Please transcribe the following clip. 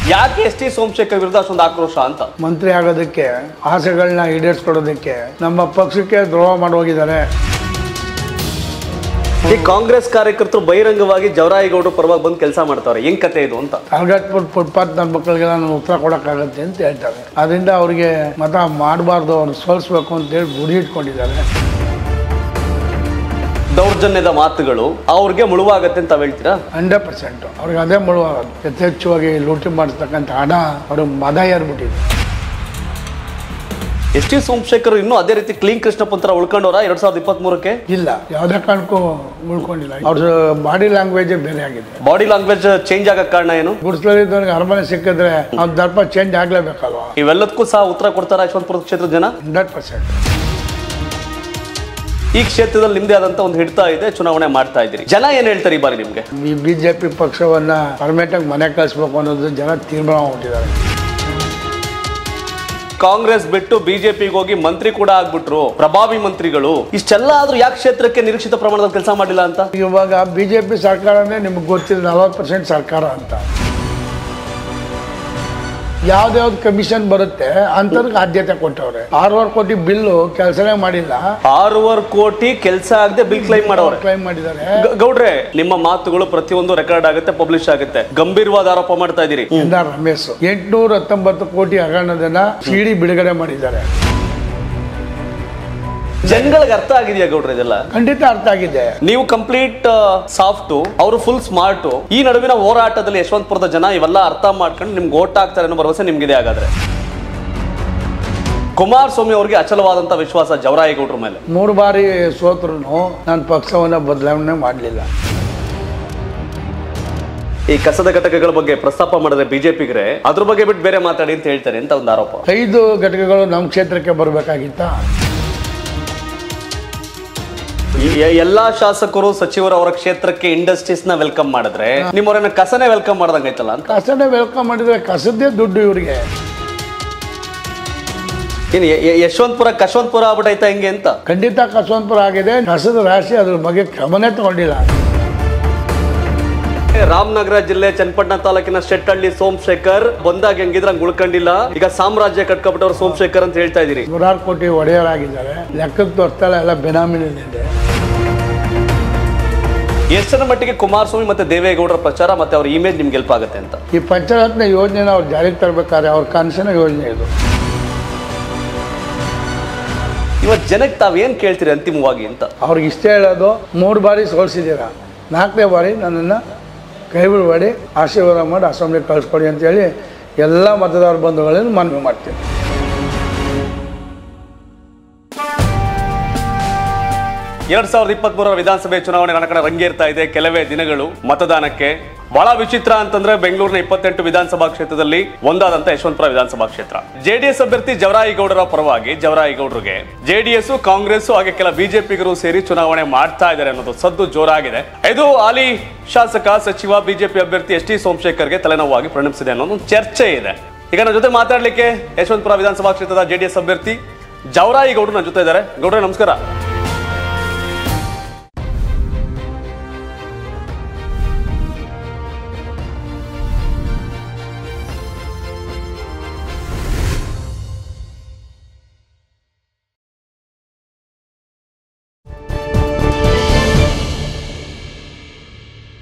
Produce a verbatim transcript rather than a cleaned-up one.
ಯಾಕೆ S T Somashekar ವಿರುದ್ಧ ಅಷ್ಟೊಂದು ಆಕ್ರೋಶ ಅಂತ? ಮಂತ್ರಿ ಆಗೋದಕ್ಕೆ ಆಸೆಗಳನ್ನ ಈಡೇರಿಸ್ಕೊಡೋದಕ್ಕೆ ನಮ್ಮ ಪಕ್ಷಕ್ಕೆ ದ್ರೋಹ ಮಾಡೋಗಿದ್ದಾರೆ. ಈ ಕಾಂಗ್ರೆಸ್ ಕಾರ್ಯಕರ್ತರು ಬಹಿರಂಗವಾಗಿ ಜವರಾಯಿಗೌಡರು ಪರವಾಗಿ ಬಂದು ಕೆಲಸ ಮಾಡ್ತಾರೆ, ಹೆಂಗ್ ಕತೆ ಇದು ಅಂತ? ಅಲ್ಗಟ್ಪುರ್ ಫುಟ್ಪಾತ್ ನನ್ನ ಮಕ್ಕಳಿಗೆಲ್ಲ ನಾನು ಉತ್ತರ ಕೊಡೋಕ್ಕಾಗತ್ತೆ ಅಂತ ಹೇಳ್ತಾರೆ. ಅದರಿಂದ ಅವ್ರಿಗೆ ಮತ ಮಾಡಬಾರ್ದು, ಅವ್ರು ಸೋಲಿಸ್ಬೇಕು ಅಂತೇಳಿ ಗುರಿ ಇಟ್ಕೊಂಡಿದ್ದಾರೆ. ದೌರ್ಜನ್ಯದ ಮಾತುಗಳು ಅವ್ರಿಗೆ ಮುಳುವಾಗತ್ತೆ ಅಂತ ಹೇಳ್ತೀರಾ? ಹಂಡ್ರೆಡ್ ಪರ್ಸೆಂಟ್ ಅವ್ರಿಗೆ ಅದೇ ಮುಳುವಾಗೋದು. ಯಥೇಚ್ಛವಾಗಿ ಲೂಟಿ ಮಾಡಿಸ್ತಕ್ಕಂಥ ಹಣ ಅವ್ರಿಗೆ ಮದ ಏರ್ಬಿಟ್ಟಿದೆ. ಎಸ್ ಟಿ ಸೋಮಶೇಖರ್ ಇನ್ನೂ ಅದೇ ರೀತಿ ಕ್ಲೀನ್ ಕೃಷ್ಣಪ್ಪಂತರ ಉಳ್ಕೊಂಡವ್ರ ಎರಡ್ ಸಾವಿರದ ಇಪ್ಪತ್ತ್ ಮೂರಕ್ಕೆ? ಇಲ್ಲ, ಯಾವುದೇ ಕಾರಣಕ್ಕೂ ಉಳ್ಕೊಂಡಿಲ್ಲ. ಅವ್ರ ಬಾಡಿ ಲ್ಯಾಂಗ್ವೇಜ್ ಬೇರೆ ಆಗಿದೆ. ಬಾಡಿ ಲ್ಯಾಂಗ್ವೇಜ್ ಚೇಂಜ್ ಆಗಕ್ಕೆ ಕಾರಣ ಏನು? ಗುಡಿಸಲಿದ್ದವನಿಗೆ ಅರಮನೆ ಸಿಕ್ಕಿದ್ರೆ ಅವ್ನ ದರ್ಪ ಚೇಂಜ್ ಆಗ್ಲೇಬೇಕಲ್ವಾ? ಇವೆಲ್ಲದಕ್ಕೂ ಸಹ ಉತ್ತರ ಕೊಡ್ತಾರ ಯಶವಂತಪುರ ಕ್ಷೇತ್ರದ ಜನ? Hundred percent. ಈ ಕ್ಷೇತ್ರದಲ್ಲಿ ನಿಮ್ದೇ ಆದಂತ ಒಂದು ಹಿಡಿತ ಇದೆ, ಚುನಾವಣೆ ಮಾಡ್ತಾ ಇದ್ದೀರಿ. ಜನ ಏನ್ ಹೇಳ್ತಾರೆ ಈ ಬಾರಿ ನಿಮ್ಗೆ? ಈ ಬಿಜೆಪಿ ಪಕ್ಷವನ್ನ ಪರ್ಮನೆಂಟ್ ಆಗಿ ಮನೆ ಕಳಿಸ್ಬೇಕು ಅನ್ನೋದು ಜನ ತೀರ್ಮಾನ ಮಾಡಿದ್ದಾರೆ. ಕಾಂಗ್ರೆಸ್ ಬಿಟ್ಟು ಬಿಜೆಪಿಗೆ ಹೋಗಿ ಮಂತ್ರಿ ಕೂಡ ಆಗ್ಬಿಟ್ರು, ಪ್ರಭಾವಿ ಮಂತ್ರಿಗಳು. ಇಷ್ಟೆಲ್ಲ ಆದ್ರೂ ಯಾಕೆ ಕ್ಷೇತ್ರಕ್ಕೆ ನಿರೀಕ್ಷಿತ ಪ್ರಮಾಣದಲ್ಲಿ ಕೆಲಸ ಮಾಡಿಲ್ಲ ಅಂತ? ಇವಾಗ ಬಿಜೆಪಿ ಸರ್ಕಾರನೇ ನಿಮ್ಗೆ ಗೊತ್ತಿದೆ ನಲವತ್ತು ಪರ್ಸೆಂಟ್ ಸರ್ಕಾರ ಅಂತ. ಯಾವ್ದಾವ್ದು ಕಮಿಷನ್ ಬರುತ್ತೆ ಅಂತದಕ್ಕೆ ಆದ್ಯತೆ ಕೊಟ್ಟವ್ರೆ. ಆರೂವರೆ ಕೋಟಿ ಬಿಲ್ಲು ಕೆಲಸನೇ ಮಾಡಿಲ್ಲ. ಆರೂವರೆ ಕೋಟಿ ಕೆಲಸ ಆಗದೆ ಬಿಲ್ ಕ್ಲೈಮ್ ಮಾಡವ್ರೆ, ಕ್ಲೈಮ್ ಮಾಡಿದ್ದಾರೆ. ಗೌಡ್ರೆ, ನಿಮ್ಮ ಮಾತುಗಳು ಪ್ರತಿಯೊಂದು ರೆಕಾರ್ಡ್ ಆಗುತ್ತೆ, ಪಬ್ಲಿಷ್ ಆಗುತ್ತೆ. ಗಂಭೀರವಾದ ಆರೋಪ ಮಾಡ್ತಾ ಇದ್ದೀರಿ. ರಮೇಶ್ ಎಂಟುನೂರ ಹತ್ತೊಂಬತ್ತು ಕೋಟಿ ಹಗರಣದನ್ನ ಸಿಡಿ ಬಿಡುಗಡೆ ಮಾಡಿದ್ದಾರೆ. ಜನಗಳಿಗೆ ಅರ್ಥ ಆಗಿದೆಯಾ ಗೌಡ್ರೆ ಇದೆಲ್ಲ? ಖಂಡಿತ ಅರ್ಥ ಆಗಿದೆ. ನೀವು ಕಂಪ್ಲೀಟ್ ಸಾಫ್ಟ್, ಅವರು ಫುಲ್ ಸ್ಮಾರ್ಟ್. ಈ ನಡುವಿನ ಹೋರಾಟದಲ್ಲಿ ಯಶವಂತಪುರದ ಜನ ಇವೆಲ್ಲ ಅರ್ಥ ಮಾಡ್ಕೊಂಡು ನಿಮ್ಗೆ ಓಟ್ ಹಾಕ್ತಾರೆ ಅನ್ನೋ ಭರವಸೆ ನಿಮ್ಗಿದೆ. ಹಾಗಾದ್ರೆ ಕುಮಾರಸ್ವಾಮಿ ಅವರಿಗೆ ಅಚಲವಾದಂತ ವಿಶ್ವಾಸ ಜವರಾಯಿಗೌಡರ ಮೇಲೆ. ಮೂರು ಬಾರಿ ಸೋತ್ರು ನನ್ನ ಪಕ್ಷವನ್ನ ಬದಲಾವಣೆ ಮಾಡಲಿಲ್ಲ. ಈ ಕಸದ ಘಟಕಗಳ ಬಗ್ಗೆ ಪ್ರಸ್ತಾಪ ಮಾಡಿದ್ರೆ ಬಿಜೆಪಿಗರೆ ಅದ್ರ ಬಗ್ಗೆ ಬಿಟ್ಟು ಬೇರೆ ಮಾತಾಡಿ ಅಂತ ಹೇಳ್ತಾರೆ ಅಂತ ಒಂದು ಆರೋಪ. ಐದು ಘಟಕಗಳು ನಮ್ಮ ಕ್ಷೇತ್ರಕ್ಕೆ ಬರಬೇಕಾಗಿತ್ತ? ಎಲ್ಲಾ ಶಾಸಕರು ಸಚಿವರು ಅವರ ಕ್ಷೇತ್ರಕ್ಕೆ ಇಂಡಸ್ಟ್ರೀಸ್ ನ ವೆಲ್ಕಮ್ ಮಾಡಿದ್ರೆ ನಿಮ್ಮವರನ್ನ ಕಸನೇ ವೆಲ್ಕಮ್ ಮಾಡ್ದಂಗೈತಲ್ಲ ಅಂತ. ಕಸನೇ ವೆಲ್ಕಮ್ ಮಾಡಿದ್ರೆ ಕಸದ್ದೇ ದುಡ್ಡು ಇವರಿಗೆ. ಇನ್ನು ಯಶವಂತಪುರ ಕಶವಂತಪುರ ಆಗ್ಬಿಟ್ಟೈತ ಹೆಂಗೆ ಅಂತ? ಖಂಡಿತ ಕಶವಂತಪುರ ಆಗಿದೆ. ಕಸದ ರಾಶಿ ಅದ್ರ ಬಗ್ಗೆ ಕ್ರಮನೇ ತಗೊಂಡಿಲ್ಲ. ರಾಮನಗರ ಜಿಲ್ಲೆ ಚನ್ನಪಟ್ಟಣ ತಾಲೂಕಿನ ಶೆಟ್ಟಹಳ್ಳಿ ಸೋಮಶೇಖರ್ ಬಂದಾಗ ಹೆಂಗಿದ್ರೆ ಹಂಗ್ ಉಳ್ಕೊಂಡಿಲ್ಲ. ಈಗ ಸಾಮ್ರಾಜ್ಯ ಕಟ್ಕೊಬಿಟ್ಟವ್ರು ಸೋಮಶೇಖರ್ ಅಂತ ಹೇಳ್ತಾ ಇದೀರಿ. ನೂರಾರು ಕೋಟಿ ಒಡೆಯರಾಗಿದ್ದಾರೆ. ಲೆಕ್ಕಕ್ಕೆ ತೋರಿಸ್ತಾಳೆ ಎಲ್ಲ ಬೆನಾಮಿನಿದೆ. ಎಷ್ಟರ ಮಟ್ಟಿಗೆ ಕುಮಾರಸ್ವಾಮಿ ಮತ್ತೆ ದೇವೇಗೌಡರ ಪ್ರಚಾರ ಮತ್ತೆ ಅವ್ರ ಇಮೇಜ್ ನಿಮ್ಗೆ ಹೆಲ್ಪ್ ಆಗುತ್ತೆ ಅಂತ? ಈ ಪಂಚರತ್ನ ಯೋಜನೆನ ಅವ್ರು ಜಾರಿಗೆ ತರಬೇಕಾದ್ರೆ ಅವ್ರ ಕನಸಿನ ಯೋಜನೆ ಇದು. ಇವತ್ತು ಜನಕ್ಕೆ ತಾವೇನ್ ಕೇಳ್ತೀರಿ ಅಂತಿಮವಾಗಿ ಅಂತ? ಅವ್ರಿಗೆ ಇಷ್ಟ ಹೇಳೋದು, ಮೂರು ಬಾರಿ ಸೋಲಿಸಿದ್ದೀರ, ನಾಲ್ಕನೇ ಬಾರಿ ನನ್ನನ್ನು ಕೈ ಬಿಡಬೇಡಿ, ಆಶೀರ್ವಾದ ಮಾಡಿ ಅಸೆಂಬ್ಲಿಗೆ ಕಳಿಸ್ಕೊಡಿ ಅಂತೇಳಿ ಎಲ್ಲ ಮತದಾರ ಬಂಧುಗಳನ್ನು ಮನವಿ ಮಾಡ್ತೀನಿ. ಎರಡ್ ಸಾವಿರದ ಇಪ್ಪತ್ತ್ ಮೂರರ ವಿಧಾನಸಭೆ ಚುನಾವಣೆ ನನ್ನ ಕಡೆ ರಂಗೇರ್ತಾ ಇದೆ. ಕೆಲವೇ ದಿನಗಳು ಮತದಾನಕ್ಕೆ. ಬಹಳ ವಿಚಿತ್ರ ಅಂತಂದ್ರೆ ಬೆಂಗಳೂರಿನ ಇಪ್ಪತ್ತೆಂಟು ವಿಧಾನಸಭಾ ಕ್ಷೇತ್ರದಲ್ಲಿ ಒಂದಾದಂತ ಯಶವಂತಪುರ ವಿಧಾನಸಭಾ ಕ್ಷೇತ್ರ. ಜೆಡಿಎಸ್ ಅಭ್ಯರ್ಥಿ ಜವರಾಯಿಗೌಡರ ಪರವಾಗಿ ಜವರಾಯಿಗೌಡರಿಗೆ ಜೆಡಿಎಸ್, ಕಾಂಗ್ರೆಸ್ ಹಾಗೆ ಕೆಲ ಬಿಜೆಪಿಗರು ಸೇರಿ ಚುನಾವಣೆ ಮಾಡ್ತಾ ಇದ್ದಾರೆ ಅನ್ನೋದು ಸದ್ದು ಜೋರಾಗಿದೆ. ಇದು ಹಾಲಿ ಶಾಸಕ ಸಚಿವ ಬಿಜೆಪಿ ಅಭ್ಯರ್ಥಿ ಎಸ್ ಟಿ ಸೋಮಶೇಖರ್ಗೆ ತಲೆನೋವಾಗಿ ಪರಿಣಮಿಸಿದೆ ಅನ್ನೋದು ಚರ್ಚೆ ಇದೆ. ಈಗ ನನ್ನ ಜೊತೆ ಮಾತಾಡ್ಲಿಕ್ಕೆ ಯಶವಂತಪುರ ವಿಧಾನಸಭಾ ಕ್ಷೇತ್ರದ ಜೆಡಿಎಸ್ ಅಭ್ಯರ್ಥಿ ಜವರಾಯಿಗೌಡರು ನನ್ನ ಜೊತೆ ಇದ್ದಾರೆ. ಗೌಡ್ರೆ ನಮಸ್ಕಾರ.